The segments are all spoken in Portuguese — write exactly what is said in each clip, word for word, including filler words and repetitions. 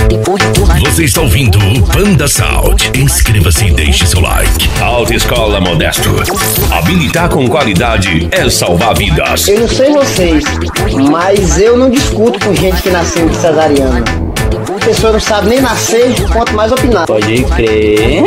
Você está ouvindo o Panda Sound. Inscreva-se e deixe seu like. Autoescola Modesto. Habilitar com qualidade é salvar vidas. Eu não sei vocês, mas eu não discuto com gente que nasceu de cesariana. A pessoa não sabe nem nascer, quanto mais opinar. Pode crer.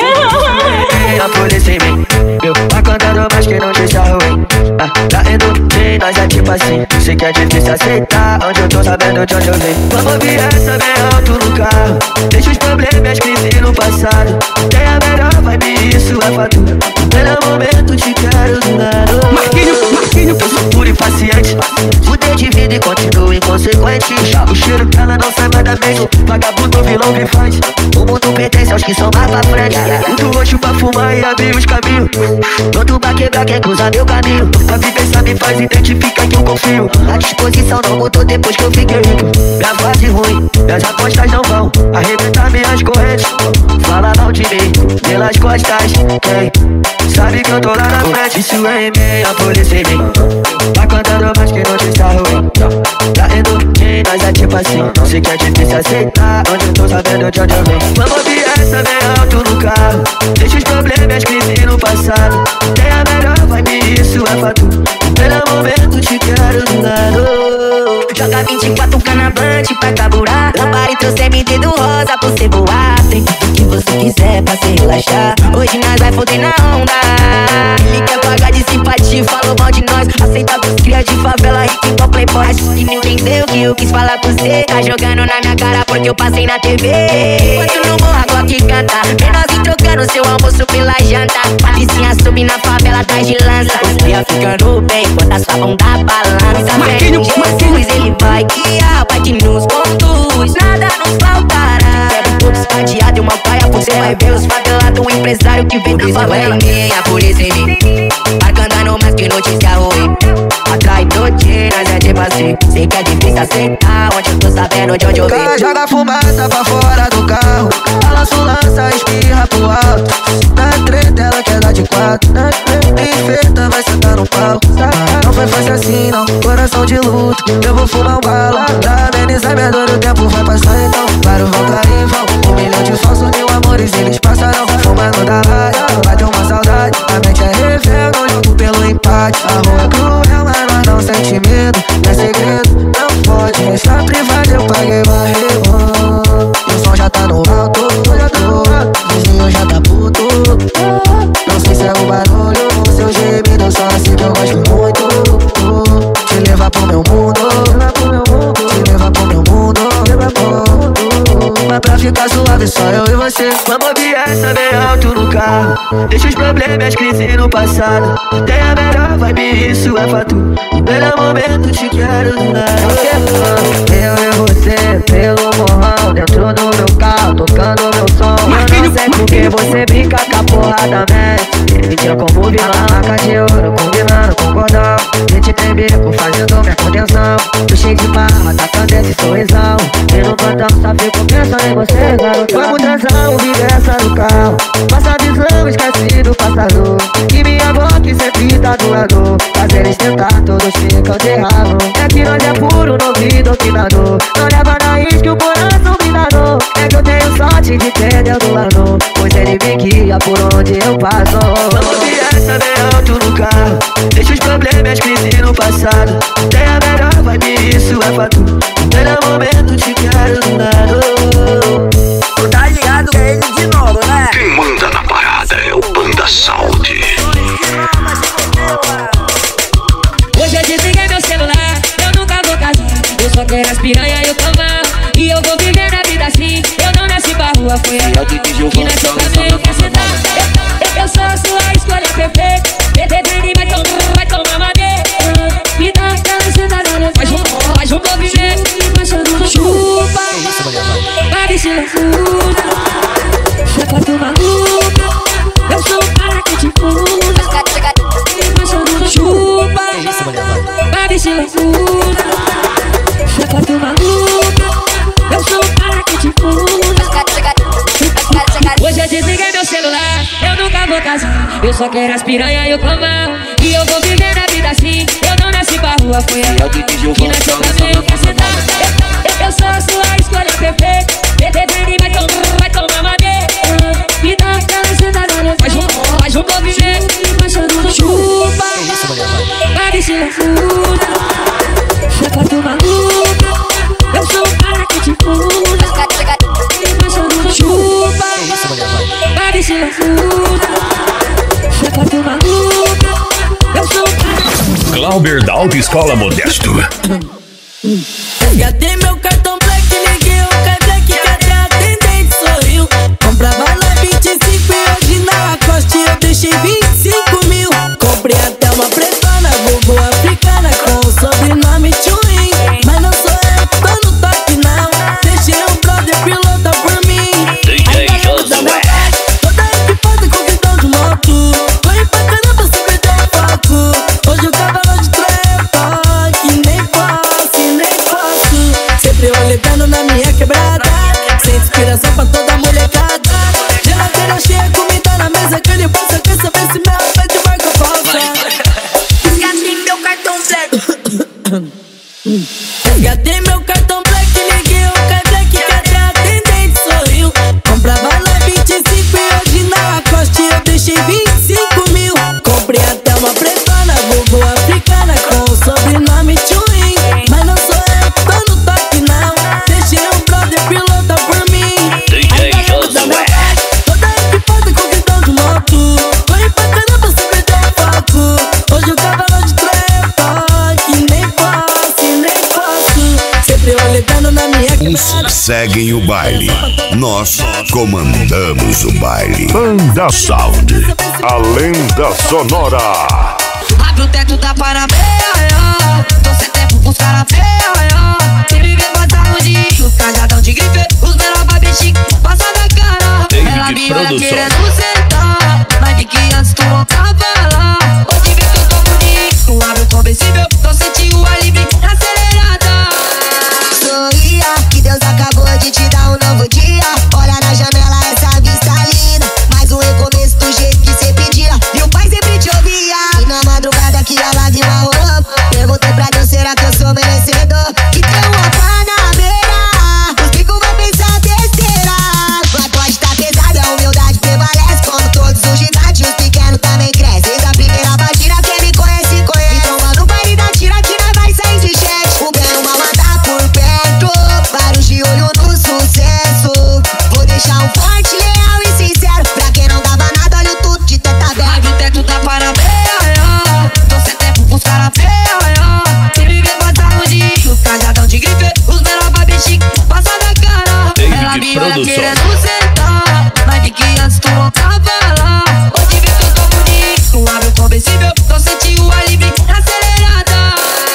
A polícia em mim, meu, vai cantando mais que não deixa ruim. Ah, tá indo bem, nós é tipo assim. Sei que é difícil aceitar, onde eu tô sabendo de onde eu vim. Vamos ouvir essa bem alto no carro. Deixa os problemas crise no passado. Tem a melhor vibe, isso é fato. Pelo momento te quero do lado. Marquinho, Marquinho, eu sou puro e paciente. Mudei de vida e continuo inconsequente. O cheiro dela não sai mais da mente. Vagabundo, vilão que faz. O mundo pertence aos que são mais pra frente. Muito roxo pra fumar e abrir os caminhos. Pronto pra quebrar quem cruza meu caminho. A vivência me faz identificar que eu confio. A disposição não mudou depois que eu fiquei rico. Minha fase ruim, minhas apostas não vão arrebentar minhas correntes. Fala mal de mim, pelas costas. Quem sabe que eu tô lá na frente. Isso é em mim, a polícia em mim. Vai cantando mais que não te está ruim. Tá indo bem, nós é tipo assim. Sei que é difícil aceitar, onde eu tô sabendo de onde eu venho. Vamos ouvir essa bem alto no carro. Deixa os problemas crise no passado. Tem a melhor vibe, isso é fato. Pelo momento te quero do lado. Joga vinte e quatro canavante pra carburar. Lamparem trouxe M D do rosa pra você voar. Tem tudo que você quiser pra se relaxar. Hoje nós vai foder na onda. Ele quer pagar de simpatia, falou mal de nós. Aceita dos cria de favela, rico igual playboy. Acho que não entendeu que eu quis falar com você. Tá jogando na minha cara porque eu passei na T V. Enquanto não morra, Glock canta. Menor trocando seu almoço pela janta. Patricinha sobe na favela atrás de lança. Os cria ficando bem, bota sua mão da balança. Marquinho, Jesus, ele vai guiar, vai que nos conduz, nada nos faltará. Pega todos cadeados e uma paia, você vai ver os favelados, um empresário que vem da favela. A polícia em mim, marcando mais que notícia ruim. Atrai doutrinas, é tipo assim. Sei que é difícil aceitar, onde eu tô sabendo de onde eu vim. Joga fumaça pra fora do carro. Balança o lança, espirra pro alto. Na treta ela quer dar de quatro. Enfeita, vai sentar no palco. Não foi fácil assim não, coração de luto. Eu vou fumar um bala, pra amenizar minha dor, o tempo vai passar então. Vários vão cair, vão. Um milhão de falsos, mil amores, eles passarão. Fumando da rádio, bate uma saudade. A mente é refém, não jogo pelo empate. A rua é cruel, mas nós não sente medo. É segredo, não pode deixar privado. Eu paguei barreiro. E o som já tá no alto, já tô. Vizinho já tá puto. Não sei se é o barulho ou seu gemido. Só assim que eu gosto muito. Te levar pro meu mundo, te levar pro meu mundo. Mas pra ficar suave só eu e você. Vamos ouvir essa bem alto no carro. Deixa os problemas crise no passado. Tem a melhor vibe, isso é fato. Pelo momento te quero do lado. Eu e você pelo morrão, dentro do meu carro, tocando meu som. Eu não sei porque você brinca com a porrada mente. Mentira como vilão, marca de ouro, combinando com cordão. Gente tem bico, fazendo minha contenção. Tô cheio de barra, tacando esse sorrisão. E no plantão só fico pensando em você, garoto. Vamos transar, ouvir essa no carro. Passa a visão, esquece do passador. E minha boca sempre tá do lado. Fazer eles tentar, todos ficam de ralo. É que nós é puro, no ouvido que dá dor. Não leva na isca o coração me dá dor. É que eu tenho sorte de ter Deus do lado. Pois ele me guia por onde eu passo. Vamos ouvir essa bem alto no carro. Deixa os problemas crise no passado. Tem a melhor vibe, isso é fato. Pelo momento te quero do lado. Tu tá ligado, é ele de novo, né? Quem manda na parada é o Panda Sound. Hoje eu desliguei meu celular, eu nunca vou casar. Eu só quero as piranha e eu tomar. E eu vou viver na vida assim. Eu não nasci pra rua, foi ela que nasceu pra meio que sentar. Eu, eu sou a sua escolha perfeita. Bebê vai tomar, vai tomar madeira. Me dá aquela sentada, faz um, faz um movimento. Chupa, vai se loucura. Chacota maluca. Eu sou o cara que te fura. Chupa, vai se loucura. Chacota maluca. Eu sou o cara que te fura. Hoje eu desliguei meu celular, eu nunca vou casar. Eu só quero as piranha e eu tomar. E eu vou viver na vida assim. Eu não nasci pra rua, foi ela que nasceu pra mim, eu quero sentar. Eu, eu sou a sua escolha perfeita. loucura, sapato maluca. Eu sou o cara que te fura, passando chupa. Vai se loucura, sapato maluca. Eu sou o cara. Glauber da Autoescola Modesto. Resgatei meu cartão black, liguei o Cadillac, cadê a atendente? Sorriu. Comprava na vinte e cinco e hoje na Lacoste eu deixei vinte e cinco mil. Comprei até uma pretona, vovô africana com o sobrenome Tchuin. Mas não sou eu que tô no toque não, deixei um brother pilota por mim. D J Josué. Toda equipada com questão de moto, corre pra caramba sem perder o foco. Hoje o cavalo de trepa, que nem posso, nem posso. Sempre eu ligando na minha quebrada, sem inspiração pra toda molecada. Geladeira cheia, comida na mesa, aquele bolsa, quer saber se meu pé de marca falsa. Resgatei meu cartão black. Resgatei meu cartão black, liguei o Cadillac, cadê a atendente? Sorriu. Comprava na vinte e cinco e hoje na Lacoste eu deixei vinte e cinco mil. Comprei até uma pretona, vovô africana com o sobrenome Tchuin. Mas não sou eu que tô no toque não, deixei um brother pilota por mim. D J Josué. Toda equipada com questão de moto, corre pra caramba sem perder o foco. Hoje o cavalo de trepa, que nem posso, nem posso. Sempre eu ligando na minha quebrada. Seguem o baile, nós comandamos o baile. Panda Sound, a lenda sonora. Abre o teto da Parabeia, tô sem tempo com os cara feia. Se viver passado de os cajadão de grife, os menor baby chique, passa da cara. Ela me olha querendo sentar, mas vi que antes tu não tava lá. Hoje vê que eu tô bonito, abre o conversível, tô sentindo a livre acelerada. Sorria, que Deus acabou de te dar um novo dia. Olha na janela essa vista linda, mais um recomeço do jeito que cê pedia. E o pai sempre te ouvia. E na madrugada que a lágrima rolou, perguntei pra Deus, será que eu sou merecedor? Que tem uma pá na beira, os picos vão pensar besteira. Mas pode tá pesada, a humildade prevalece. Como todos os gigantes, os pequenos também crescem. Desde a primeira batida, quem me conhece, conhece. Então manda o baile da tira que nós vai sair de cheque. O bem e o mal andar por perto, vários de olho no sucesso. Vou deixar um forte, leal e sincero, pra quem não dava nada, olha o tudo de teta aberta. Abre o teto da Parabeia, tô sem tempo com os cara feia. Se viver passado de os cajadão de grife, os menor baby chique, passa da cara. Ela me olha querendo sentar, mas vi que antes tu não tava lá. Hoje vê que eu tô bonito, abre o conversível, tô sentindo a livre acelerada.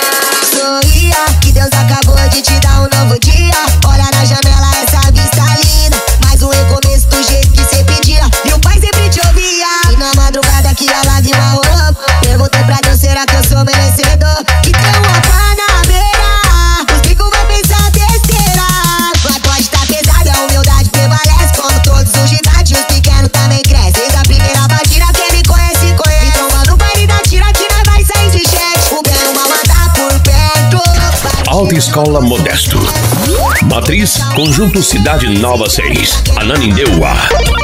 Sorria, que Deus acabou de te dar um novo dia. Olha na janela essa vista linda, mais um recomeço do jeito que cê pedia. E o pai sempre te ouvia. E na madrugada que a lágrima rolou, perguntei pra Deus, será que eu sou merecedor? Que tem uma pá na beira, os picos vão pensar besteira. Mas pode tá pesada, a humildade prevalece. Como todos os gigantes, os pequenos também crescem. Desde a primeira batida, quem me conhece, conhece. Então manda o baile da tira que nós vai sair de cheque. O bem e o mal andar por perto. Autoescola Modesto. Matriz, Conjunto Cidade Nova seis, Ananindeua.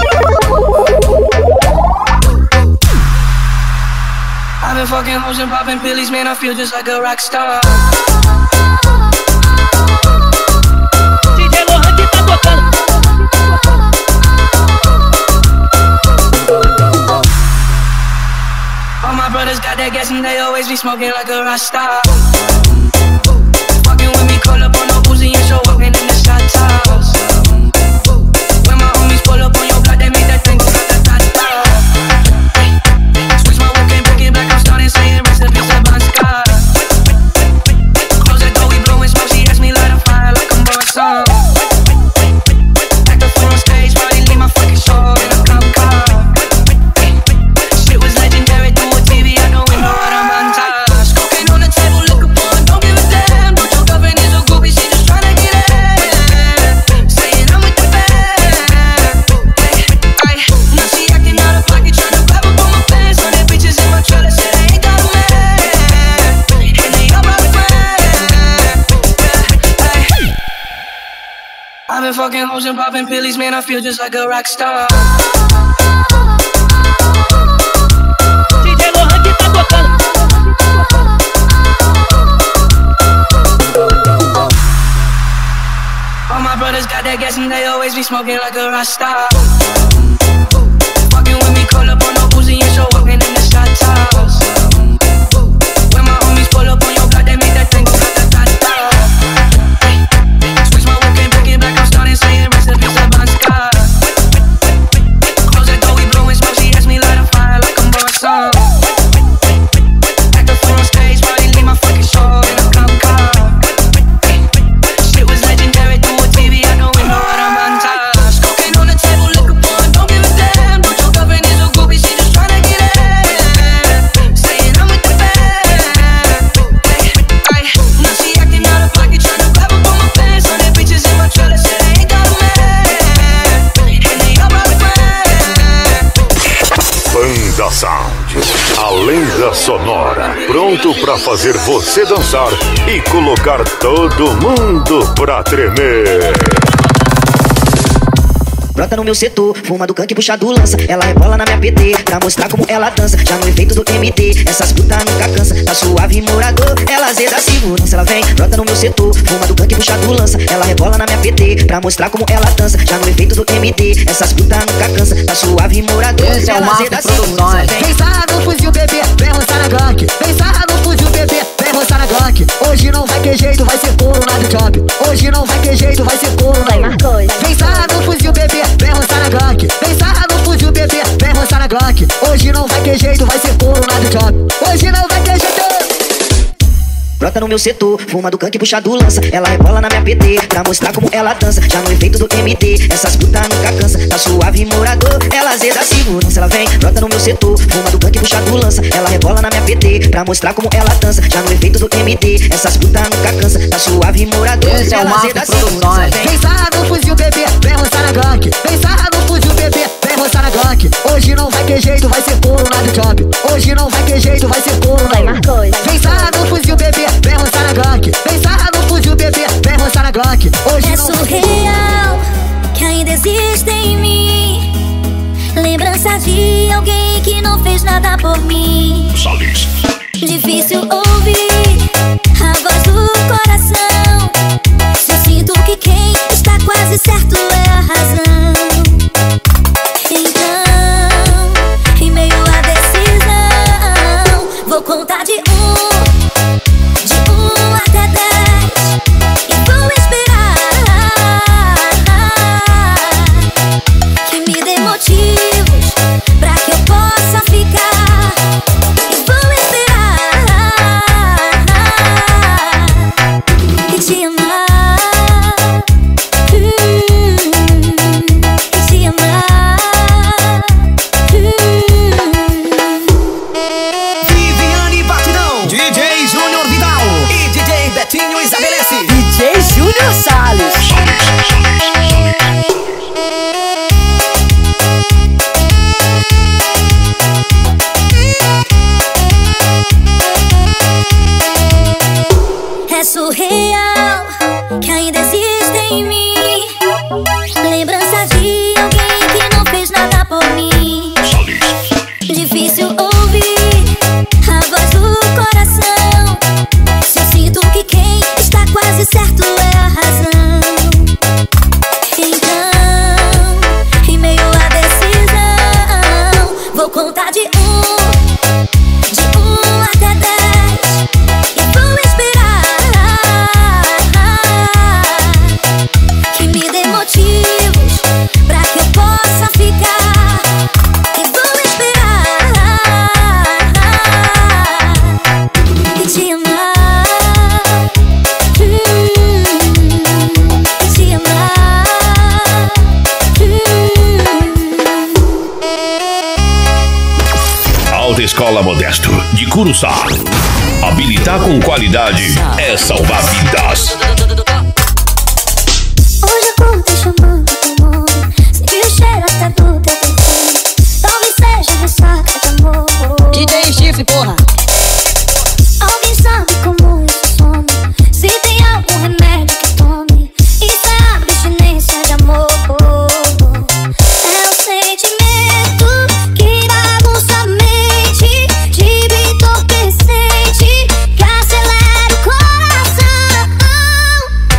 I've been fucking hoes and popping pillies, man, I feel just like a rock star. D J Lohan que tá tocando. All my brothers got that gas and they always be smoking like a rock star. Fucking with me, call up on no Uzi and show up in the shot tops. When my homies pull up on your block, they make that thing go ta-ta-ta-ta. Switch my whip and pick it back, I'm starting saying recipes of Bon Scott. Close that door, we blowing smoke, she asked me light a fire like I'm Bon Song. Act a fool on stage, probably leave my fucking show in a cop car. Shit was legendary through a T V, I know we know what I'm on top. Cocaine on the table, liquor pouring, don't give a damn. Don't your girlfriend is a groupie, she just tryna get in. Saying I'm with the band. Ay, now she acting out of pocket, tryna grab up on my pants. On that bitches in my trailer, said I ain't got a man. And they all my friends. Ay. I've been fucking hoes and popping pillies, man, I feel just like a rock star. D J Lohan que tá tocando. always got that gas and they always be smoking like a Rasta. Fucking with me, call up on no Uzi and show walking in the shot tops. When my homies pull up on your block, they make that thing go grata-ta-ta. Switch my whip and pick it back, I'm starting saying recipes of Bon Scott. Close that door, we blowing smoke, she asked me light a fire like I'm Bon Scott. Act the fool on stage, probably leave my fucking show in a cop car. Shit was legendary through a T V, I know we know what I'm on top. Cocaine on the table, liquor pouring, don't give a damn. Don't your girlfriend is a groupie, she just tryna get in. Saying I'm with the band. Ay, now she acting out of pocket, tryna grab up on my pants. On that bitches in my trailer, said I ain't got a man. And they all brought a friend. Banda Sound, a lenda sonora, pronto pra fazer você dançar e colocar todo mundo pra tremer. Brota no meu setor, fuma do canque, puxa do lança. Ela rebola na minha P T, pra mostrar como ela dança. Já no efeito do M D, essas putas nunca cansa. Tá suave morador, ela zeda a segurança. Ela vem, brota no meu setor, fuma do canque, puxa do lança. Ela rebola na minha P T, pra mostrar como ela dança. Já no efeito do M D, essas putas nunca cansa. Tá suave morador, esse é o ela zeda a segurança. Vem sarra no fuzil, bebê, vem roçar na gank. Vem sarra no fuzil, bebê, vem roçar na gank. Hoje não vai ter jeito, vai ser couro na do job. Hoje não vai ter jeito, vai ser couro na do job. Vem sarra no fuzil, bebê, vem roçar na gank. Vem sarra no fuzil, bebê, vem roçar na gank. Hoje não vai ter jeito, vai ser couro na do job. Hoje não vai ter jeito. Brota no meu setor, fuma do canque, puxa do lança. Ela rebola na minha P T, pra mostrar como ela dança. Já no efeito do M D, essas putas nunca cansa. Tá suave morador, ela zeda a segurança. Ela vem, brota no meu setor, fuma do canque, puxa do lança. Ela rebola na minha P T, pra mostrar como ela dança. Já no efeito do M D, essas putas nunca cansa. Tá suave morador, esse ela é o zeda a segurança. Vem sarra no fuzil, bebê, vem roçar na gank. Vem sarra no fuzil, bebê, vem roçar na gank. Hoje não vai ter jeito, vai ser couro na do job. Hoje não vai ter jeito, vai ser couro na do job. Vem sarra no fuzil, bebê, vem roçar na gank. Vem sarra no fuzil, bebê, vem roçar na gank. Hoje é não surreal que ainda existe em mim lembrança de alguém que não fez nada por mim. Difícil ouvir a voz do coração. Se eu sinto que quem está quase certo é a razão. Então, em meio à decisão, vou contar de um De um até dez e vou esperar que me dê motivos pra que eu possa ficar. E vou esperar e te amar, hum, e te amar, hum. Viviane Batidão, D J Júnior Vidal e D J Betinho estabelece. D J Júnior Salles. É surreal que ainda existe em mim lembrança de alguém que não fez nada por mim. Difícil ouvir a voz do coração. Se eu sinto que quem está quase certo é a razão. Então, em meio à decisão, vou contar de um, de um até dez e vou esperar que me dê motivos pra que eu possa ficar. E vou esperar e te amar, hum, e te amar, hum. Autoescola Modesto de Curuçá. Habilitar com qualidade é salvar vidas. Hoje eu acordei chamando teu nome, senti o cheiro até do teu perfume. Talvez seja ressaca de amor. D J Chifre, porra. Alguém sabe como isso some? Se tem algum remédio que tome? Isso é abstinência de amor. É o sentimento que bagunça a mente, tipo entorpecente, que acelera o coração.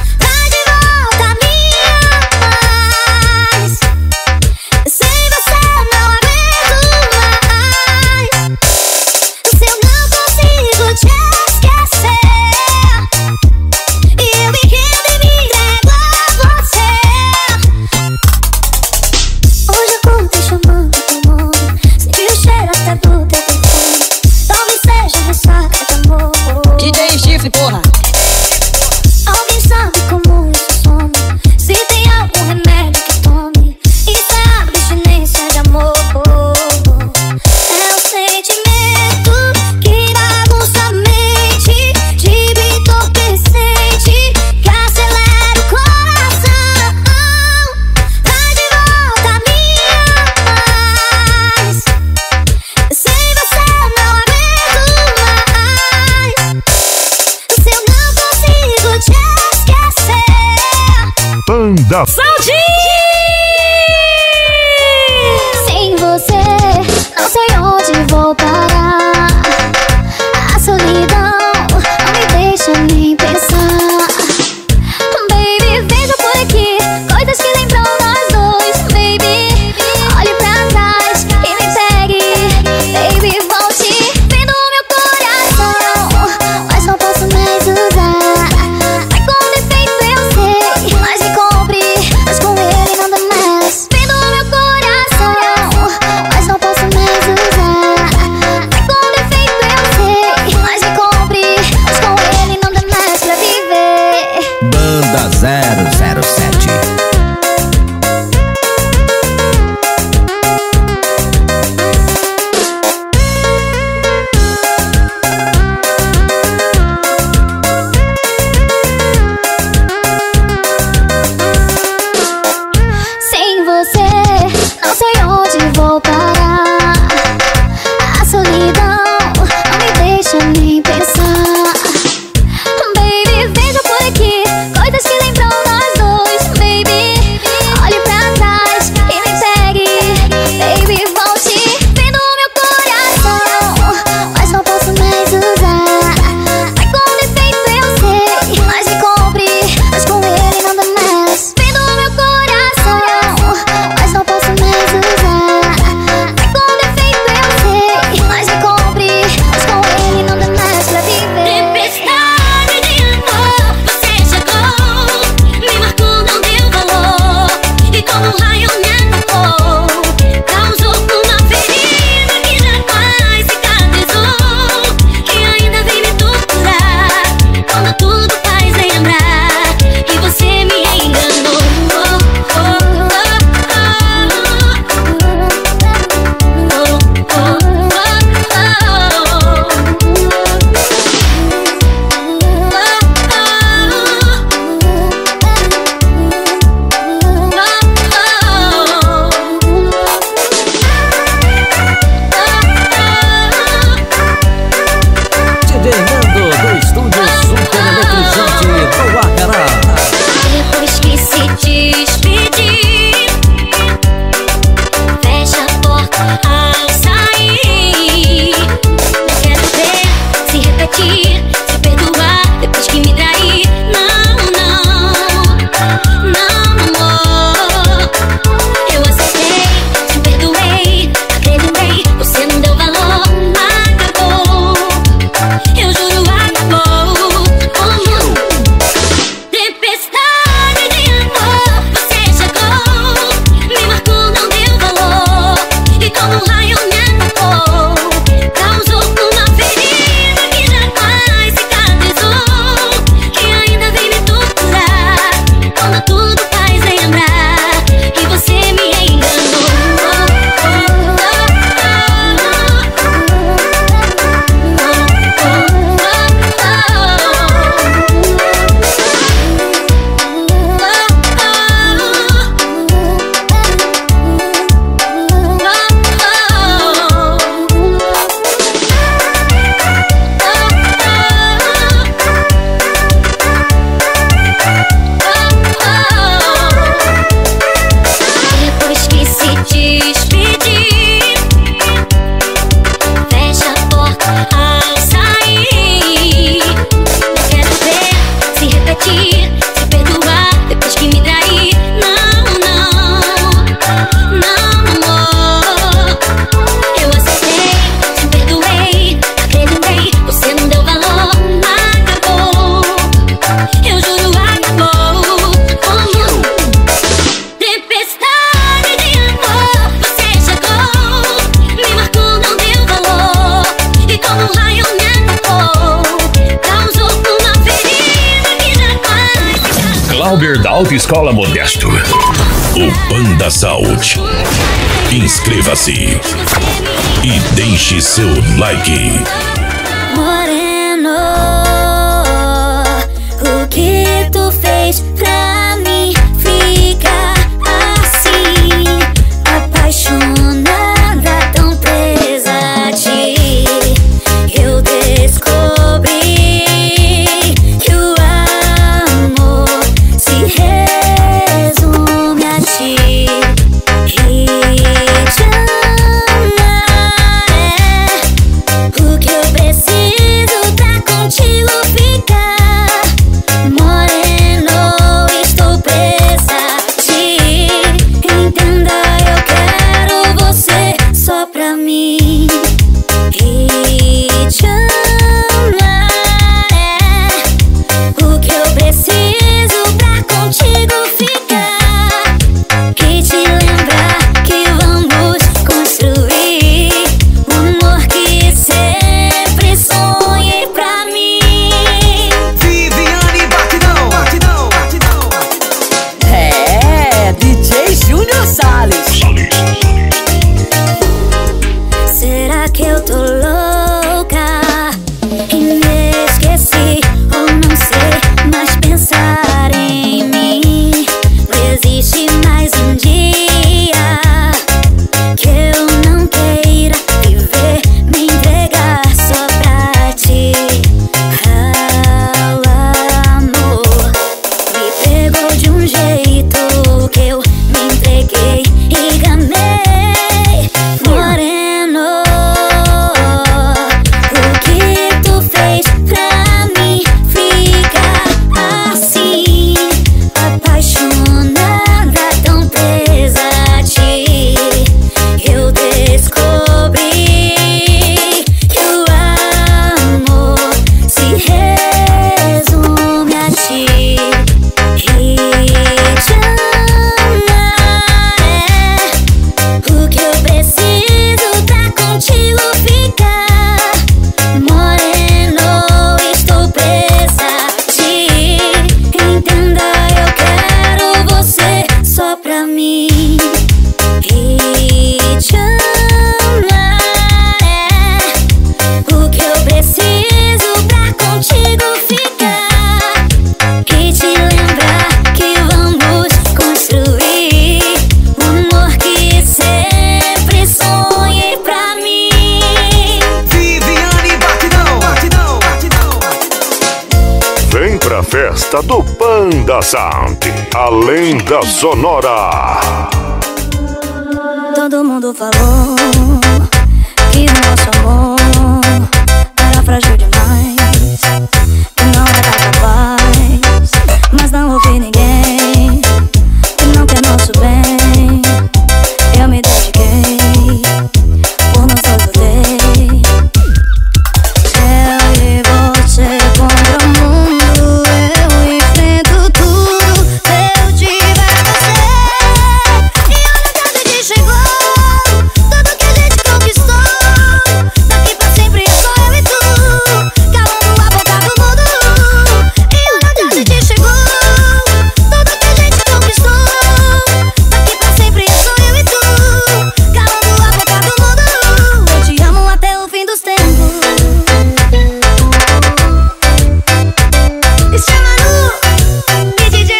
você, não sei onde vou parar. A solidão não me deixa nem pensar. Baby, veja por aqui coisas que lembram nós dois. Baby, olhe pra trás e me pegue. Baby, volte vendo o meu coração, mas não posso mais usar. Vai com defeito eu sei, mas me compre, mas com ele não dá mais. Vendo o meu coração, mas não posso mais usar. Vai com defeito eu sei, mas me compre, mas com ele não dá mais pra viver. Banda zero zero sete. Sem você, não sei onde vou parar. A solidão não me deixa nem pensar. Baby, veja por aqui coisas que lembram nós dois. Baby, olhe pra trás e me pegue. Baby, volte vendo o meu coração, mas não posso mais usar. Vai com defeito eu sei, mas me compre, mas com ele não dá mais. Vendo o meu coração, mas não posso mais usar. Vai com defeito eu sei, mas me compre, mas com ele não dá mais pra viver. Tempestade de amor, você chegou, me marcou, não deu valor, e como um raio me atacou, causou uma ferida que jamais cicatrizou, que ainda vem me torturar, quando tudo faz lembrar que você me enganou. Oh, oh, D J Nando do estúdio Super Eletrizante do Acará. depois que se despedir, fecha a porta ao sair. Não quero ver se repetir, se perdoar depois que me trair. Não, não, não, amor. Eu aceitei, te perdoei, acreditei, você não deu valor, acabou. Eu juro, acabou. Como tempestade de amor, você chegou, me marcou, não deu valor, e como um raio me atacou, causou uma ferida que jamais cicatrizou, que ainda vem me torturar, quando tudo faz lembrar que você me enganou. Depois que se despedir, fecha a porta ao sair. Não quero ver se repetir, se perdoar depois que me trair. Não, não, não, amor. Eu aceitei, te perdoei, acreditei, você não deu valor, acabou. Eu juro, acabou. Como tempestade de amor, você chegou, me marcou, não deu valor, e como um raio me atacou, causou uma ferida que jamais. Clauber da Autoescola Modesto. O Banda Saúde. Inscreva-se e deixe seu like. Moreno, o que tu fez pra mim ficar assim, apaixonada, tão presa a ti? Eu descobri que o amor se resume a ti. E te Salles. Será que eu tô louca e me esqueci? Ou não sei mais pensar em mim? Não existe mais um dia que eu não queira viver, me entregar só pra ti. Ah, amor, me pegou de um jeito que eu me entreguei e gamei. Moreno, o que tu fez pra mim ficar assim? Apaixonada, tão presa a ti. Eu descobri que o amor se resume a ti. E te amar é o que eu preciso pra contigo ficar. Moreno, estou presa a ti. Entenda, eu quero você só pra mim. E te amar é o que eu preciso pra contigo ficar. E te lembrar que vamos construir o amor que sempre sonhei pra mim. Viviane Batidão, Batidão, Batidão. Vem pra festa do Panda Sound, a lenda sonora. Todo mundo falou que o nosso amor era frágil demais, que não era capaz, mas não ouvi ninguém que não quer nosso bem. Eu me dediquei, por nós dois lutei. Eu e você contra o mundo, eu enfrento tudo se eu tiver você. E olha onde a gente chegou, tudo que a gente conquistou. Daqui pra sempre é só eu e tu, calando a boca do mundo. E olha onde a gente chegou, tudo que a gente conquistou. Daqui pra sempre é só eu e tu, calando a boca do mundo. Eu te amo até o fim dos tempos. Esse é Manu e D J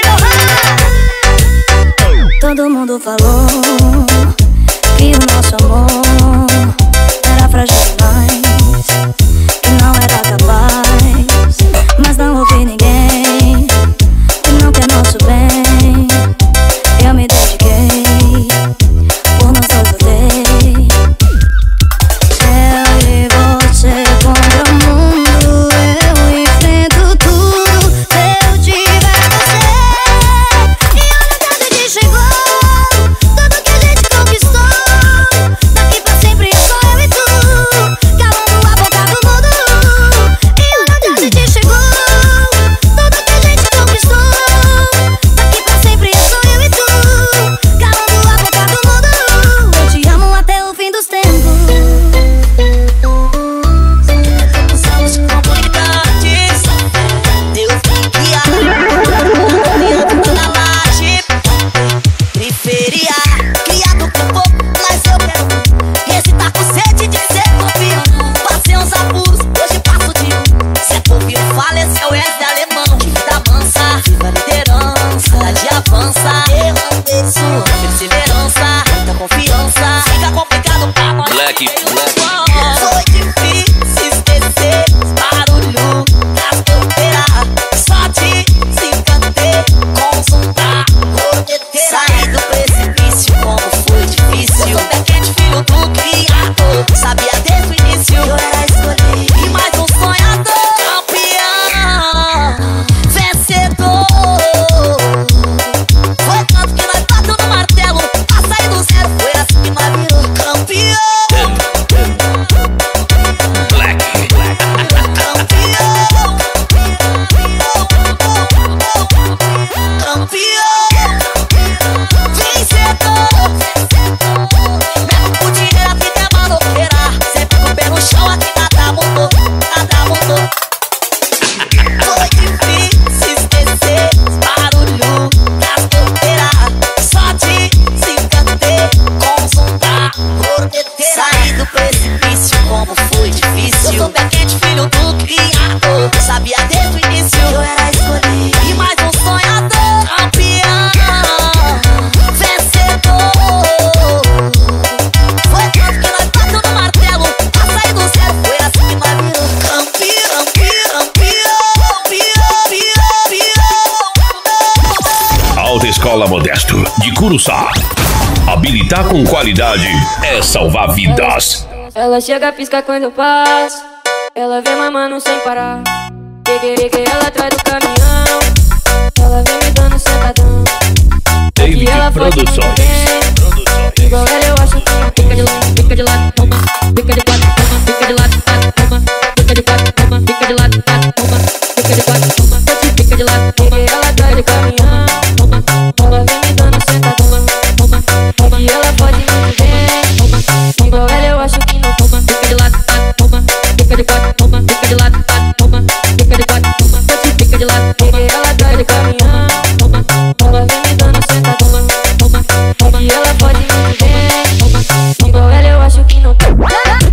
Lohan. Todo mundo falou que o nosso amor era frágil demais, que não era capaz, mas não ouvi ninguém que não quer nosso bem. Eu me dediquei, por nós dois lutei. Eu e você contra o mundo, eu enfrento tudo se eu tiver você. E olha onde a gente chegou, tudo que a gente conquistou. Daqui pra sempre é só eu e tu, calando a boca do mundo. E olha onde a gente chegou, tudo que a gente conquistou. Daqui pra sempre é só eu e tu, calando a boca do mundo. Eu te amo até o fim dos tempos. Somos comunicantes, Deus me guia. Dentro da laje, periferia, criado com pouco, mas eu quero recitar com sede de ser campeão. Passei uns apuros, hoje passo de um. Se é povinho, faleceu, é de alemão. Que vida mansa, viva a liderança, cada dia avança. Eu sua perseverança, muita confiança. Fica complicado pra nós. Black, Black. Foi difícil esquecer os barulhos das canteiras. Só te se encantei com o som da roteteira. Saí do precipício, como foi difícil. Eu sou pequeno filho do criado. debruçar. Habilitar com qualidade é salvar vidas. Ela chega, pisca quando eu passo. Ela vem mamando sem parar. Peguei ela atrás do caminhão. Ela vem me dando sentadão. David Produções. Igual ela eu acho que não fica de lado, fica de lado, toma. Fica de quatro, toma, fica de lado, toma. Fica de quatro, toma, fica de lado, toma. Fica de quatro, toma, fica de lado. Peguei ela atrás do caminhão. Toma, ela vem me dando sentadão. Toma, toma, e ela pode me ver. Toma, igual ela eu acho que não toma. Fica de lado, toma. Fica de quatro, toma, fica de lado, toma. Fica de quatro, toma, fica de lado. Peguei ela atrás do caminhão. Toma, ela vem me dando sentadão. Toma, toma, e ela pode me ver. Toma, igual ela eu acho que não toma.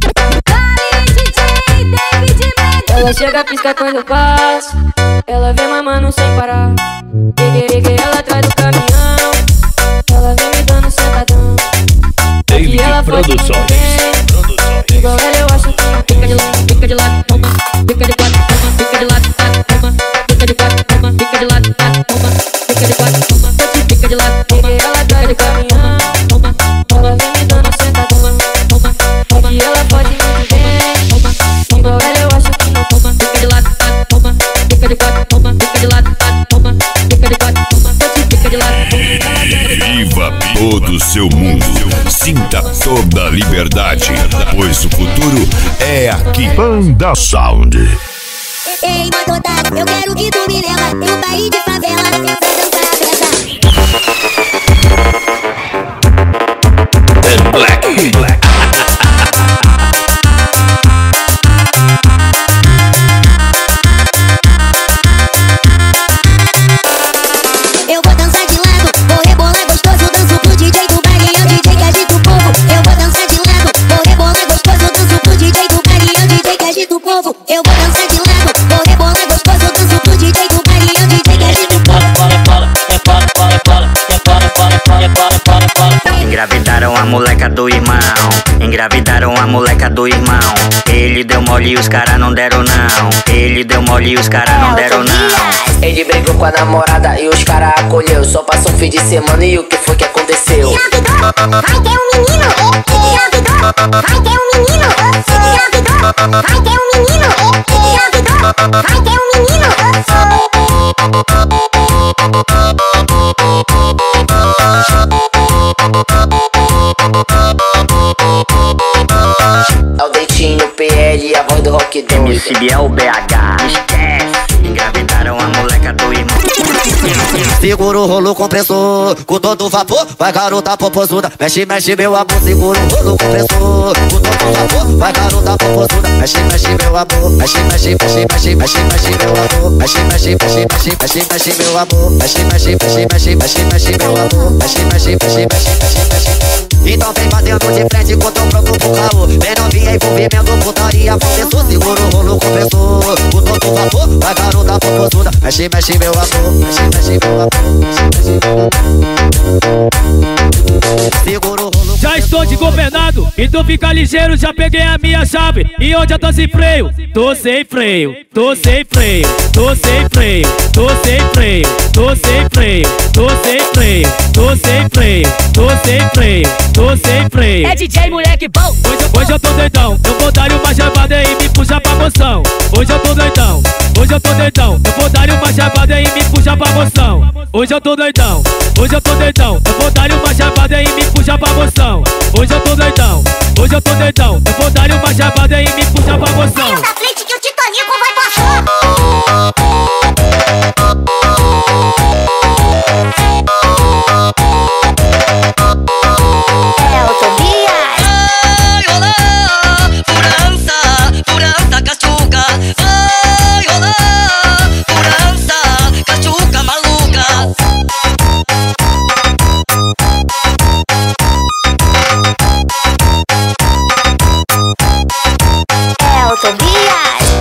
Ela chega, pisca quando eu passo. Ela vem mamando sem parar. Peguei, peguei ela atrás do caminhão. Ela vem me dando sentadão. David Produções. Igual ela eu acho que não fica de lado, fica de lado, toma. Fica de quatro, toma, fica de lado, toma. Fica de quatro, toma, fica de lado, toma. Fica de quatro, toma, fica de lado. Peguei ela atrás do caminhão. Toma, ela vem me dando sentadão. Toma, toma, e ela pode me ver. Toma, igual ela eu acho que não toma. Fica de lado, toma. Fica de quatro, toma, fica de lado, toma. Fica de quatro, toma, fica de lado. Viva todo o seu mundo. Sinta toda a liberdade, pois o futuro é aqui. Panda Sound. Ei, mototário, eu quero que tu me leva. Tem um baile de favela pra dançar a festa. The Black. Black. Eu vou dançar de lado, vou rebolar gostoso, danço pro D J do baile, é o D J que agita o povo. Eu vou dançar de lado, vou rebolar gostoso, danço pro D J do baile, é o D J que agita o povo. Eu vou dançar de lado, vou rebolar gostoso, danço pro D J do baile, é o D J que agita o povo. Engravidaram a moleca do irmão, engravidaram a moleca do irmão. Ele deu mole e os caras não deram não. Ele deu mole e os caras não deram não. Ele brigou com a namorada e os caras acolheu. Só passou um fim de semana e o que foi que aconteceu? Engravidou, vai ter um menino. Engravidou, vai ter um menino. Engravidou, vai ter um menino. Engravidou, vai ter um menino. É o Dentinho, P L, a voz do rock doido. M C Biel B H, esquece. Engravidaram a moleca do irmão. Segura o rolo compressor, com todo vapor, vai garota popozuda. Mexe, mexe meu amor, segura o rolo compressor, com todo vapor, vai garota popozuda. Mexe, mexe meu amor, mexe, mexe, mexe, mexe, mexe, mexe meu amor. Mexe, mexe, mexe, mexe, mexe, mexe meu amor. Mexe, mexe, mexe, mexe, mexe, mexe meu amor. Mexe, mexe, mexe, mexe, mexe, mexe. Então vem batendo de frente com teu próprio caô. Vem novinha envolvimento, putaria, professor. Segura o rolo compressor, com todo vapor, vai garota popozuda. Mexe, mexe meu amor, mexe, mexe meu amor. Já estou de governado, então fica ligeiro, já peguei a minha chave. E onde eu tô sem freio? Tô sem freio, tô sem freio, tô sem freio, tô sem freio, tô sem freio, tô sem freio, tô sem freio, tô sem freio, tô sem freio. É D J moleque bom. Hoje, hoje eu tô doidão, eu vou dar uma chavada e me puxa pra moção. Hoje eu tô doidão, hoje eu tô doidão, eu vou dar uma chavada e me puxa pra moção. Hoje eu tô doidão, hoje eu tô doidão, eu vou dar uma chavada e me puxa pra moção. Hoje eu tô doidão, hoje eu tô doidão, eu vou dar uma chavada e me puxa pra moção. Na frente que o Titanico vai passar. É o Tobias. Ai, olá, furança, furança, cachuca. Ai, olá, furança, cachuca maluca. É o Tobias.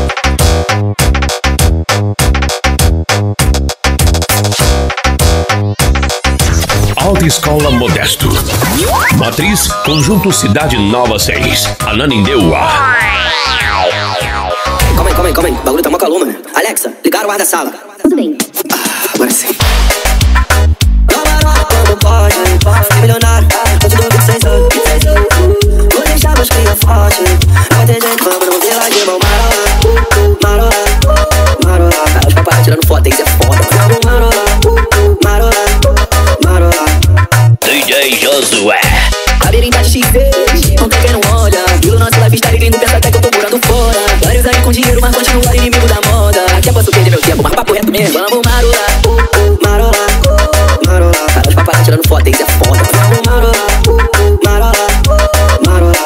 Autoescola Modesto. Matriz, Conjunto Cidade Nova seis. Ananindeua. Calma aí, calma aí, calma aí. O bagulho tá mó calor, mano. Alexa, ligaram o ar da sala. Tudo bem. Ah, agora sim. pode. Fiquei milionário, tô tudo vinte e seis anos. Vou deixar meus cria forte. Vai ter gente falando, não tem lá de mão. Marola, marola, marola. Os papai tirando foto, tem que ser foda. Marola, marola, marola. D J Josué. Labirinto de X, não tem quem não olha. Vilo nosso lifestyle, quem não pensa até que eu tô morando fora. Vários aí com dinheiro, mas continua inimigo da moda. Aqui eu posso perder meu tempo, mas papo reto mesmo. Vamos marola, marola, marola. Os papai tirando foto, tem que ser foda. Marola, marola, marola.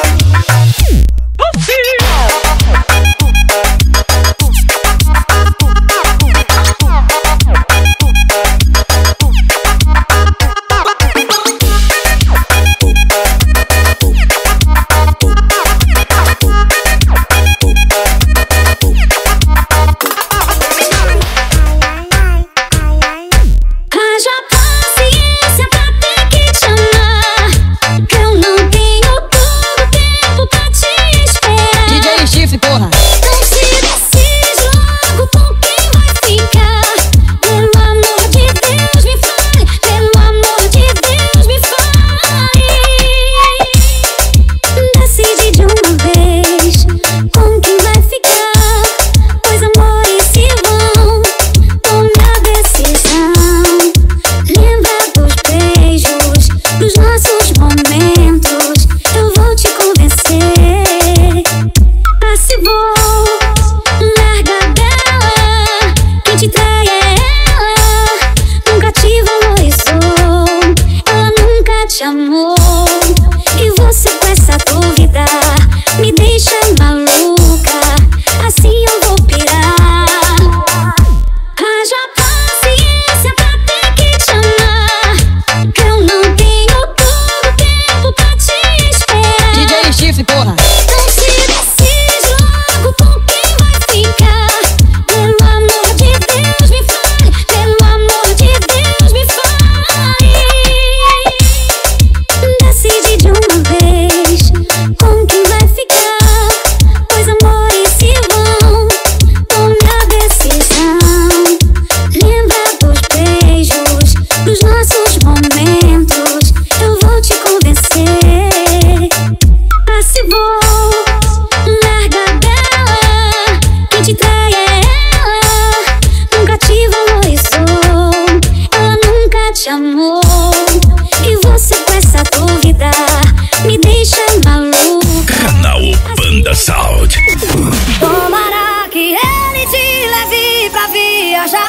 Tomara que ele te leve pra viajar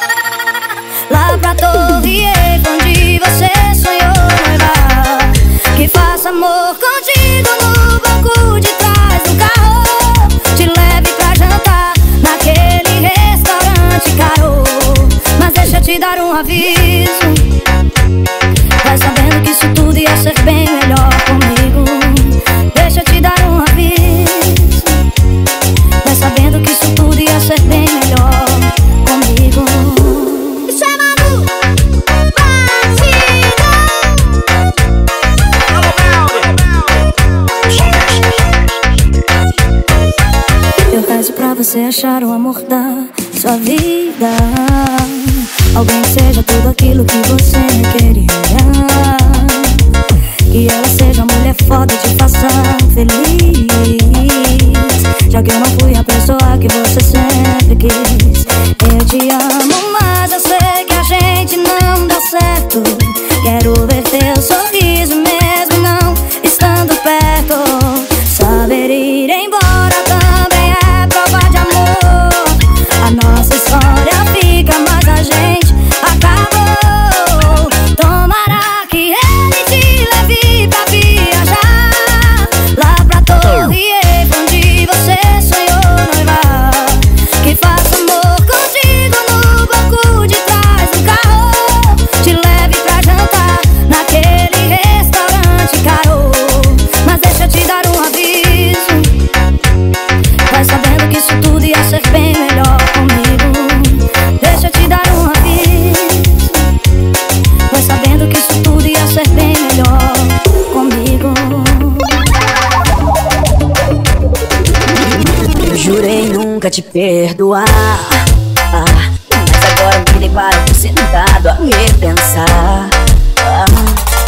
lá pra Torre Eiffel, onde você sonhou noivar. Que faça amor contigo no banco de trás do carro. Te leve pra jantar naquele restaurante caro. Mas deixa eu te dar um aviso. Vai sabendo que isso tudo ia ser bem melhor comigo. Deixa eu te dar um aviso. Vai sabendo que isso tudo ia ser bem melhor comigo. Isso é Manu Batidão. Eu rezo pra você achar o amor da sua vida. Alguém que seja tudo aquilo que você queria. Que ela seja uma mulher foda e te faça feliz. Já que eu não fui a pessoa que você sempre quis. Eu te amo, mas eu sei que a gente não dá certo. Quero ver teu sorriso mesmo não estando perto. Saber ir embora também é prova de amor. A nossa história fica, mas a gente acabou. Tomara que ele te leve pra viajar lá pra Torre Eiffel, onde você sonhou noivar. Que faça amor contigo no banco de trás do carro. Te leve pra jantar naquele restaurante caro. Mas deixa eu te dar um aviso. Vai sabendo que isso tudo ia ser bem melhor comigo. Deixa eu te dar um aviso. Vai sabendo que isso tudo ia ser bem melhor comigo. Eu jurei nunca te perdoar, ah, mas agora me deparo sentado a repensar. Ah,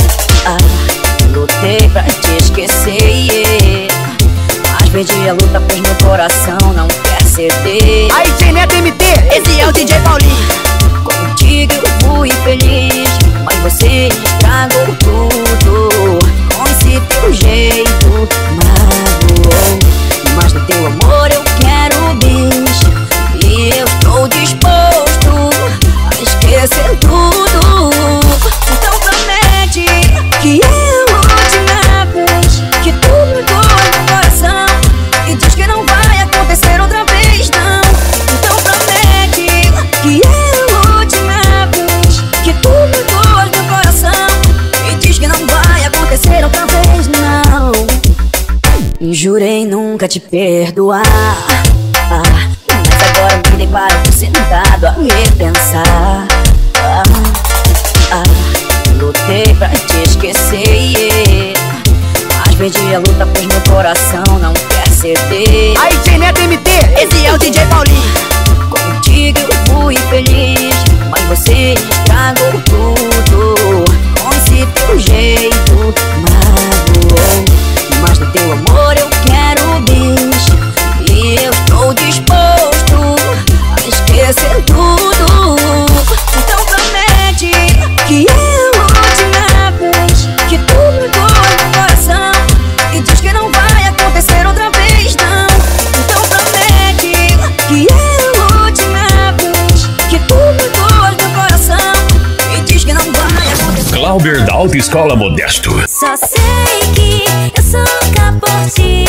ah, lutei pra te esquecer, yeah. Mas perdi a luta, pois meu coração não quer ceder. Aí, D J Neto M T, esse é o D J Paulinho. Contigo eu fui feliz, mas você estragou tudo com esse teu jeito magoou. Mas no teu amor eu quero bis, e eu estou disposto a esquecer tudo. Então promete que é a última vez que tu me dói no coração, e diz que não vai acontecer outra vez, não. Então promete que é a última vez que tu me dói no coração, e diz que não vai acontecer outra vez, não. Jurei nunca te perdoar, ah, mas agora me deparo por sentado a repensar. Ah, ah, lutei pra te esquecer, yeah. Mas perdi a luta, pois meu coração não quer ceder. Aí, D J Neto M T, esse é o D J Paulinho. Contigo eu fui feliz, mas você estragou tudo com esse teu jeito magoou. Mas no teu amor eu quero bis, e eu estou disposto a esquecer tudo. Então promete que é a última vez que tu me dói no coração, e diz que não vai acontecer outra vez, não. Então promete que é a última vez que tu me dói no coração, e diz que não vai acontecer. Glauber da Autoescola Modesto. Só sei que eu sou louca por ti.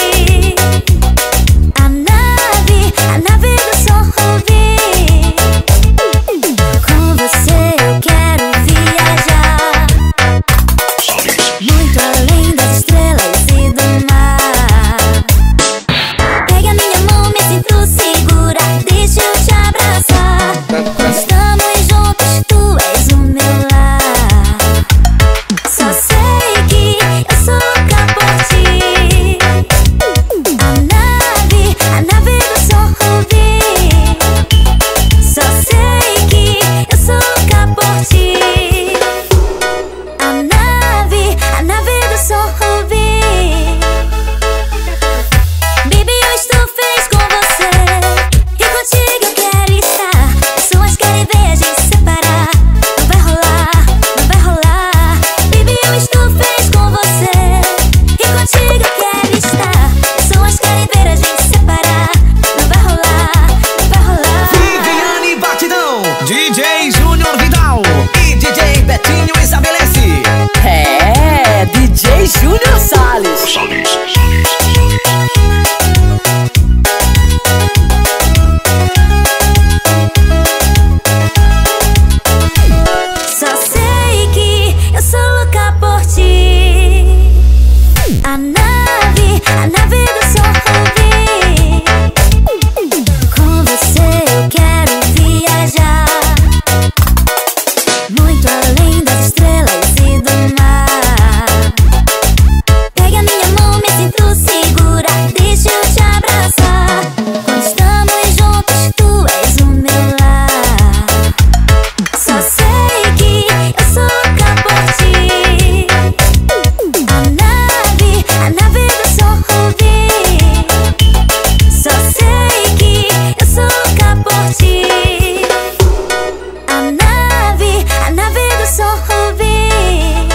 A nave, a nave do sorvete. Com você eu quero viajar muito além das estrelas e do mar. Pega minha mão, me sinto segura, deixa eu te abraçar. Estamos juntos, tu és o meu lar. Só sei que eu sou louca por ti. A nave, a nave do sorvete. Só sei que eu sou louca por ti. A nave, a nave do sorvete. Baby, eu estou feliz com você, e contigo eu quero estar. Pessoas querem ver a gente separar. Não vai rolar, não vai rolar. Baby, eu estou feliz com você, e contigo eu quero estar. Pessoas querem ver a gente separar. Não vai rolar, não vai rolar. Viviane Batidão, D J Júnior Vidal e D J Betinho estabelece. É, D J Júnior Salles. Salles. Só sei que eu sou louca por ti. A nave, a nave do sorvete. Com você eu quero viajar muito além das estrelas e do mar. Pega minha mão, me sinto segura, deixa eu te abraçar. Quando estamos juntos, tu és o meu lar. Só sei que eu sou louca por ti. A nave, a nave do sorvete. Só sei que eu sou louca por ti. A nave, a nave do sorvete.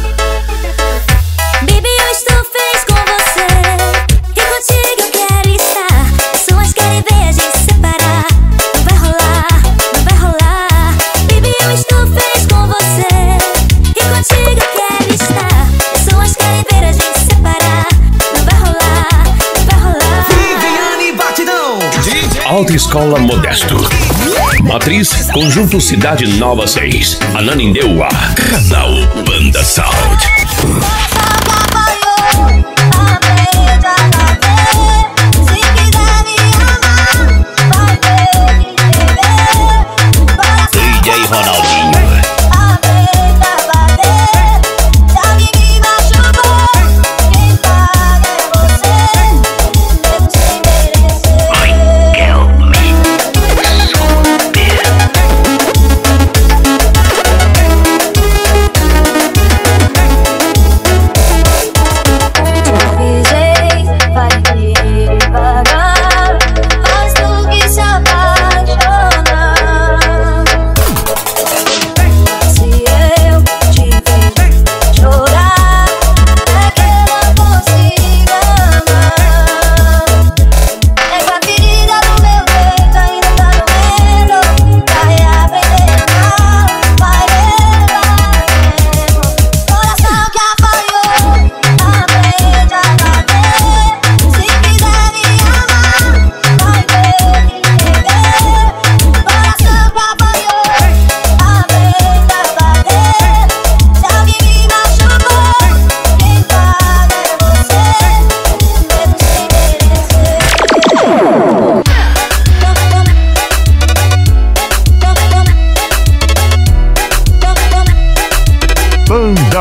Baby, eu estou feliz com você, e contigo eu quero estar. Pessoas querem ver a gente separar. Não vai rolar, não vai rolar. Baby, eu estou feliz com você, e contigo eu quero estar. Pessoas querem ver a gente separar. Não vai rolar, não vai rolar. Viviane Batidão, D J Autoescola Modesto. Matriz, Conjunto Cidade Nova seis. Ananindeua. Canal Banda Sound. D J Ronaldinho.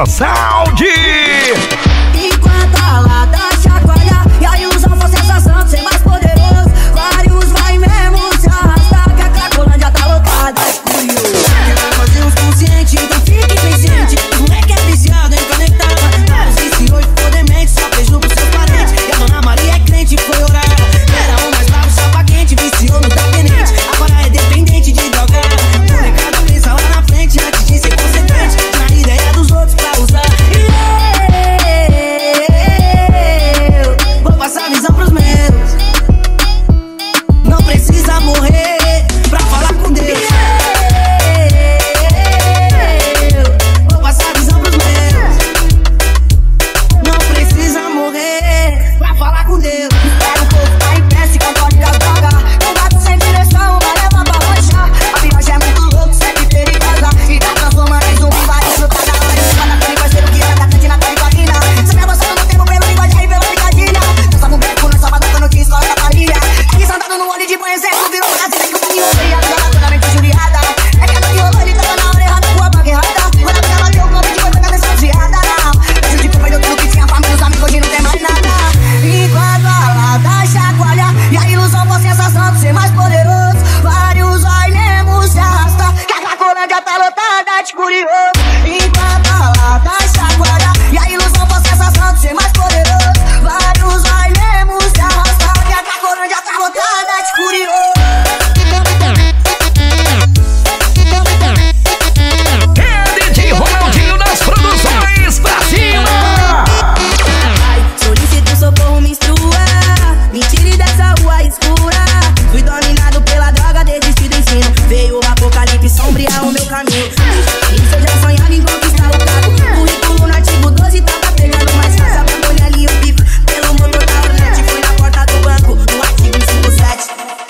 Banda Sound. Enquanto a lata chacoalha e a ilusão for sensação de ser mais poderoso, vários vai mesmo se arrastar, que a Cracolândia tá lotada. Quer fazer uns conscientes, então fique presente. Os moleque é viciado em conectar. Vários viciou e ficou demente, só fez no pros seus parentes. E a Dona Maria é crente, foi orar. Era o mais bravo, chapa quente, viciou no tapenete. Agora é dependente de drogar. Molecada pensa lá na frente antes de ser consequente. Na ideia dos outros pra usar. Eu vou passar a visão pros meus. Não precisa morrer pra falar com Deus. Eu vou passar a visão pros meus. Não precisa morrer pra falar com Deus. Espera um pouco, tá em pé, se controle da droga. Não bate sem direção, vai levar pra lanchar. A viagem é muito louca, sempre perigosa. E tá transformando em zumbi, vai desfrutar da hora. Em cima daquele parceiro que anda cantina com a rivalina. Se me avançando no tempo, pelo linguagem aí, pela picadilha. Dançava um beco, nós só batendo que escola da família. Aqui sentado no olho de banho, certo, virou um gato. Que o menino veio, a vida totalmente injuriada. É que a noite rolou, ele tava na hora errada, com a banca errada. Quando a vida ela deu, o convite foi pra cabeça desviada. Prejudicou, perdeu tudo que tinha, família, os amigos, hoje não tem mais nada. Enquanto a lata chacoalha e a ilusão for sensação de ser mais poderoso, vários vai mesmo se arrastar, que a Cracolândia tá lotada de curioso. Enquanto a lata chacoalha e a ilusão for sensação de ser mais poderoso, vários vai mesmo se arrastar, que a Cracolândia tá lotada de curioso. É D J Ronaldinho das produções, pra cima! Solicito socorro, me instrua. Me tire dessa rua escura. Fui dominado pela droga, desisti do ensino. Veio o apocalipse sombrear o meu caminho. Isso eu já sonhava em conquistar o cargo. Currículo nativo doze tava pegando mais fácil. Abandonei ali o pico pelo motor da Hornet. Fui na porta do banco, no artigo cinquenta e sete.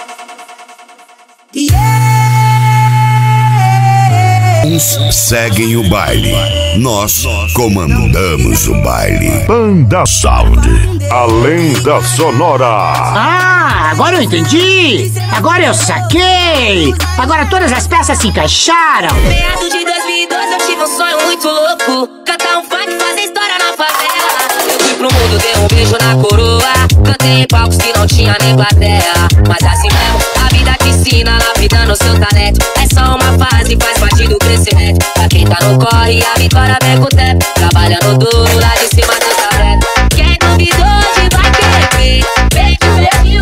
Uns seguem o baile, nós comandamos o baile. Banda Sound, a lenda sonora. Ah, agora eu entendi! Agora eu saquei! Agora todas as peças se encaixaram! Meados de dois mil e doze eu tive um sonho muito louco, cantar um funk e fazer história na favela. Eu fui pro mundo, dei um beijo na coroa, cantei em palcos que não tinha nem plateia. Mas assim mesmo, a vida te ensina, lapidando o seu talento. É só uma fase, faz parte do crescimento. Pra quem tá no corre, a vitória vem com o tempo. Trabalhando duro, lá de cima do talento. Quem duvidou hoje vai querer ver. Vem de perfil,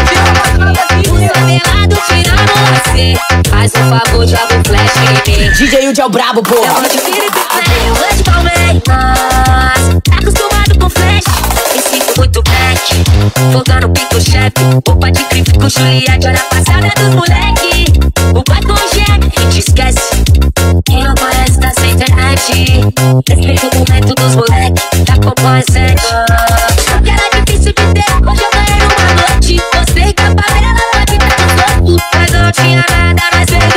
o favelado tirando você. Faz um favor, joga um flash em mim. D J Udi é o brabo, porra! Eu vou de Felipe, eu vou de Palmeiras. Tá acostumado com flash, me sinto muito black. Folgando pico chefe, roupa de grife com Juliette. Olha a passada dos moleque. O pai com o gêmeo, a gente esquece. Quem não conhece tá sem internet. Respeita o momento dos moleque, tá complacente. Que era difícil de ter, hoje eu ganhei numa noite. Mostrei que a favela pode dar no corpo, mas eu não tinha nada, mas veio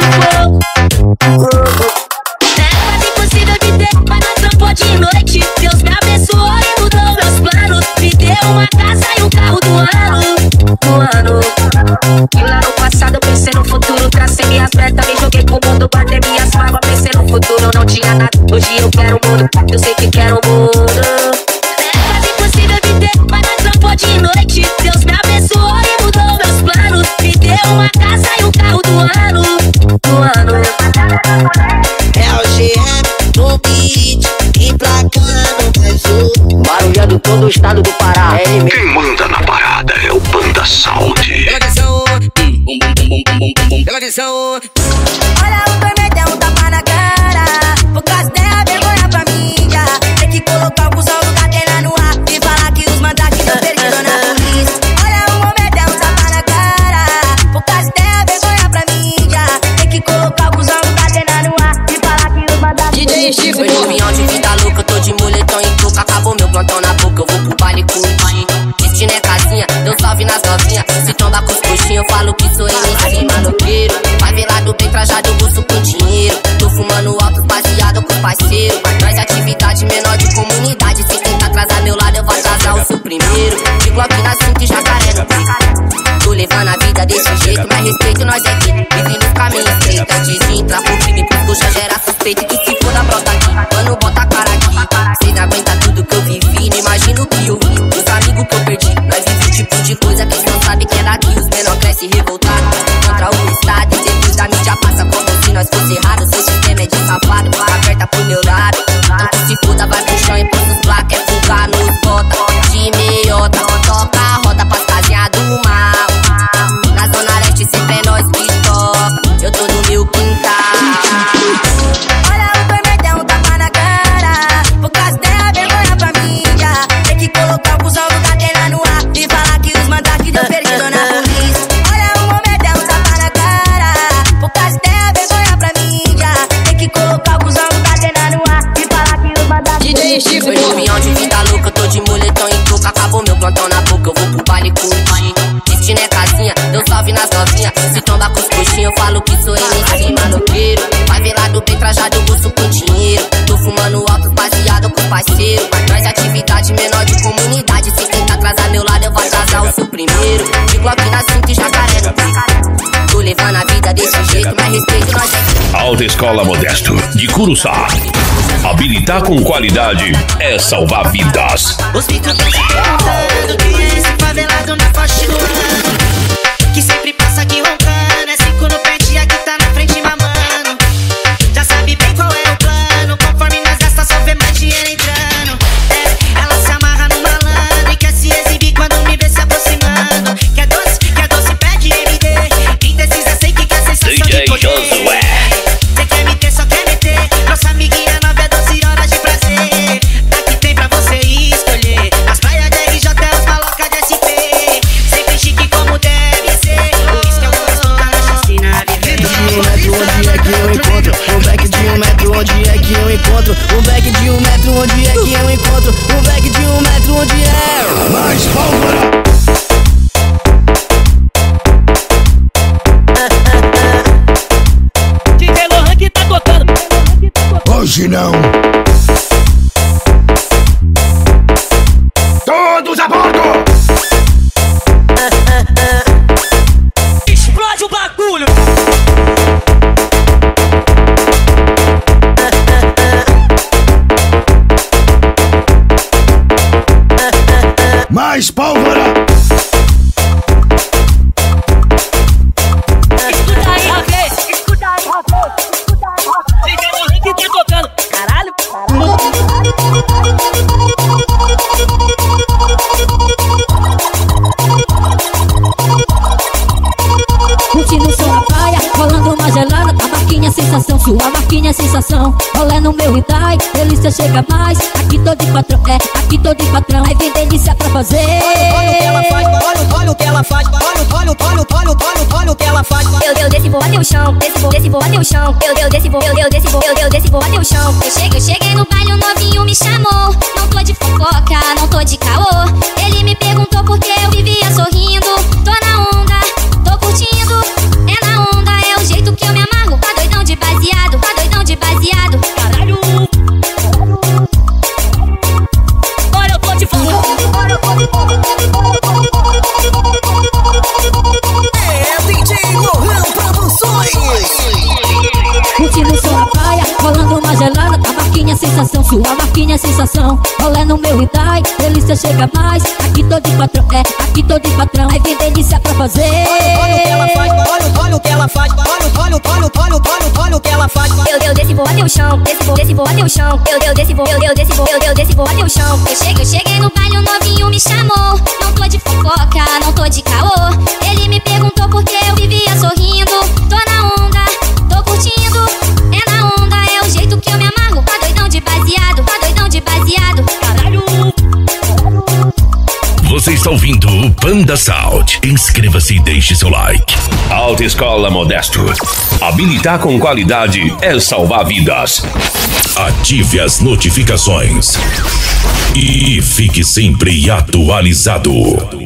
do fogo. É quase impossível de ter, mas nós trampou de noite. Deus me abençoou e mudou meus planos. Me deu uma casa e um carro do ano, do ano. E lá no passado eu pensei no futuro, tracei minhas metas, me joguei pro mundo, bater minhas mágoas, pensei no futuro, eu não tinha nada. Hoje eu quero o mundo, eu sei que quero o mundo. É quase impossível de ter, mas nós trampou de noite. Deus me abençoou e mudou meus planos. Me deu uma casa e um carro do ano, do ano. É o G M no beat, emplacando mais um. Barulhando todo o estado do Pará. É ele mesmo. Quem manda na parada é o Banda Sound. Pela atenção, bum bum bum bum bum bum bum. Pela atenção. Olha o vermelho, é um tapa na cara. Por causa dela, vergonha pra mídia. Tem que colocar o cuzão do catena no ar e falar que os mandados deu perdido na polícia. Olha o momento, é um tapa na cara. Por causa dela, vergonha pra mídia. Tem que colocar o cuzão do catena no ar e falar que os mandados deu perdido. Foi no caminhão de vida louca, eu tô de moletom e touca. Acabou meu plantão na boca, eu vou pro baile curtir. Destino é casinha, deu salve nas novinhas. Se tromba com os coxinhos, eu falo que sou M C maloqueiro. Favelado bem trajado, eu bolso com dinheiro. Tô fumando alto, baseado com parceiro. Nós é atividade menor de comunidade. Se tentar atrasar meu lado, eu vou atrasar o seu primeiro. De Glock na cinta e jacaré no peito. Tô levando a vida desse jeito, mas respeito nós é aqui. Vive nos caminhos estreitos, antes de entrar pro crime, porque eu já gera suspeito. Que se for da brota aqui, mano, bota a cara aqui. Autoescola Modesto de Curuçá. Habilitar com qualidade é salvar vidas. Os micros tão se perguntando quem é esse favelado na faixa do ano, que sempre passa aqui roncando. É cinco no pente e aqui tá na frente mamando. Já sabe bem qual é o plano, conforme nós gasta só vê mais dinheiro entrando. É, ela se amarra no malandro e quer se exibir quando me vê se aproximando. Quer doce, quer doce, pede M D. Indecisa, sei que quer sensação D J de poder. Josué. Cê quer me ter, só quer meter. Nossa amiguinha nova é doze horas de prazer. Aqui tem pra você escolher as praias de R J, os malocas de S P. Sempre chique como deve ser. Por isso que eu gosto da chacina viver. Onde é que eu encontro um back de um metro? Onde é que eu encontro um back de um metro? Onde é que eu encontro um back de um metro? Onde é? Mais pólvora! D J Lohan que tá tocando. Hoje não. Todos a bordo! Explode o bagulho. Mais pólvora! Escuta aí, Rafael. Escuta aí, Rafael. D J Lohan que tá tocando. Caralho. Curtindo o som na praia, rolando uma gelada. A marquinha sensação, sua marquinha sensação. Rolê no meu Itai, delícia chega mais. Aqui tô de patrão, é, aqui tô de patrão. Aí vem delícia pra fazer. Olha o que ela faz, olha, olha o que ela faz. Olha, olha, olha, olha, olha, olha, olha o que ela faz. Eu, eu desci, vou até o chão, desci, vou, desci, vou até o chão. Eu, eu desci, vou, eu, eu desci, vou, eu, eu desci, vou até o chão. Eu cheguei, eu cheguei no baile, o novinho me chamou. Não tô de fofoca, não tô de caô. Ele me perguntou por que eu vivia sorrindo. Tô na onda, tô curtindo. É na onda, é o jeito que eu me amarro. Tá doidão de baseado, tá doidão de baseado. Caralho. Olha, eu tô de fogo. É D J Lohan Produções. Curtindo o som na praia, rolando uma gelada. A marquinha sensação, sua marquinha sensação. Rolê no meu Itai, delícia chega mais. Aqui tô de patrão, é, aqui tô de patrão. Aí vem delícia pra fazer. Olha, olha o que ela faz, olha, olha o que ela faz. Olha, olha, olha, olha, olha, olha o que ela faz. Eu, eu desci, vou até o chão, desci, vou, desci, vou até o chão. Eu, eu desci, vou, eu, eu desci, vou, eu, eu desci, vou até o chão. Eu cheguei, eu cheguei no baile, o novinho me chamou. Não tô de fofoca, não tô de caô. Ele me perguntou por que eu vivia sorrindo. Tô na onda, tô curtindo. É na onda, é o jeito que eu me amarro. Tá doidão de baseado, tá doidão de baseado. Caralho. Você está ouvindo o Panda Sound. Inscreva-se e deixe seu like. Autoescola Modesto. Habilitar com qualidade é salvar vidas. Ative as notificações. E fique sempre atualizado.